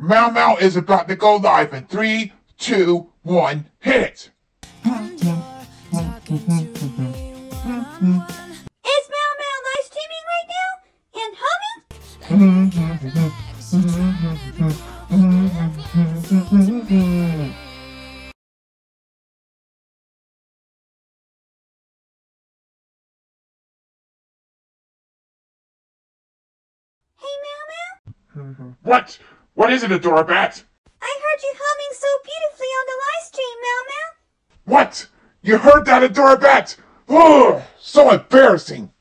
Mao Mao is about to go live in 3, 2, 1, hit! Is Mao Mao live streaming right now? And humming? Hey Mao Mao? What? What is it, Adorabat? I heard you humming so beautifully on the live stream, Mao Mao. What? You heard that, Adorabat? Oh, so embarrassing!